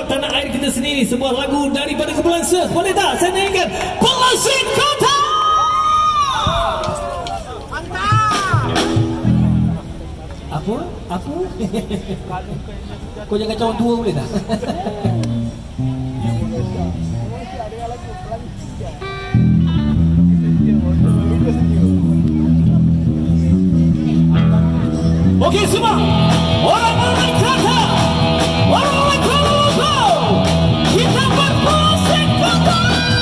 tanah air kita sendiri. Sebuah lagu daripada kumpulan surf. Boleh tak saya nyanyikan Pelesit Kota? Apa? Apa? Kau jangan kacau orang tua boleh tak? Okey semua. Orang-orang kata, orang-orang kalau kita berpelesit kota.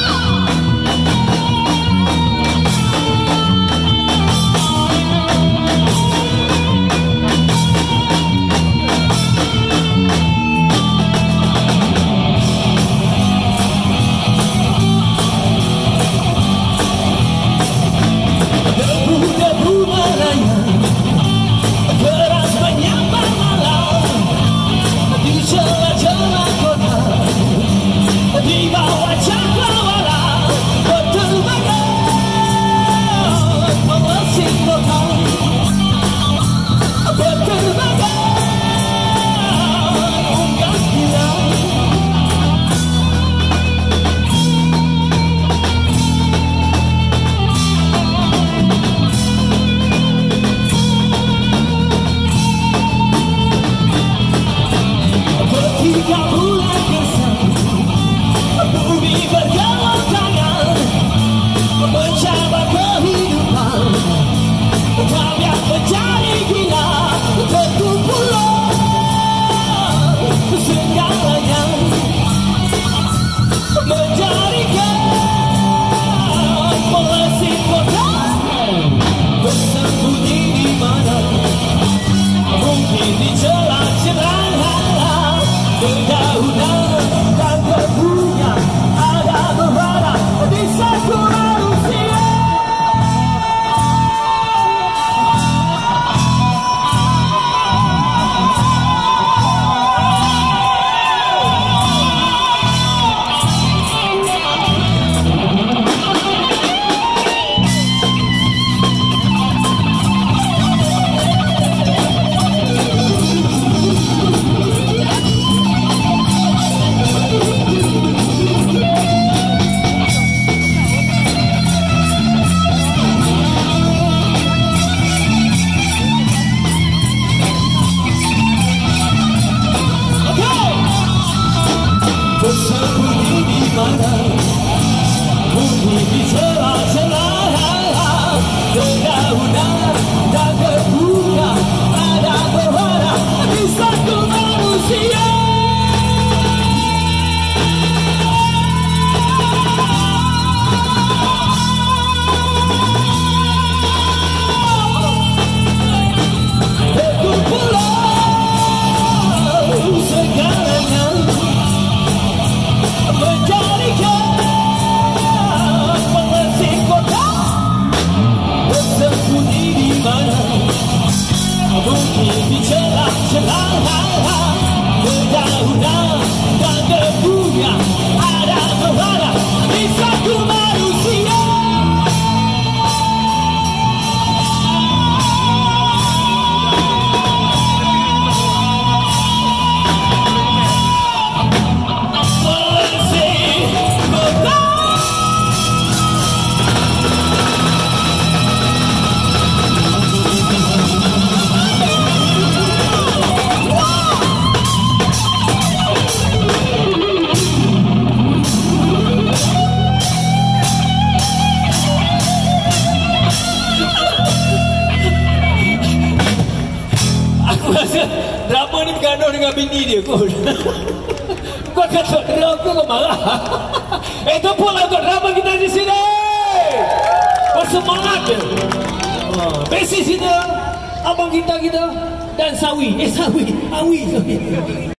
Debu-debu melayang, keras menyambar malam di celah-celah kota, di bawah cakrawala berterbangan pelesit kota, berterbangan unggas gila. Ketika bulan gersang, bumi berjalan tangan, mencabar kehidupan, kami mencari gila, terkumpulan segalanya, menjadikan pelesit kota bersembunyi di mana, mungkin di celah-celah dedaunan dan debunya ada berada di satu manusia. Bersembunyi di mana, mungkin di celah-celah dedaunan dan debunya ada berada di satu manusia. Berkumpulan segalanya, menjadikan pelesit kota bersembunyi di mana, mungkin di celah-celah dedaunan dan debunya ada berada di satu manusia. Drama ni bergaduh dengan bini dia kot. Kau kata drama kau marah. Tempurlah untuk drama kita di sini. Bersemangat dia. Basis kita, abang kita dan Sawi. Sawi.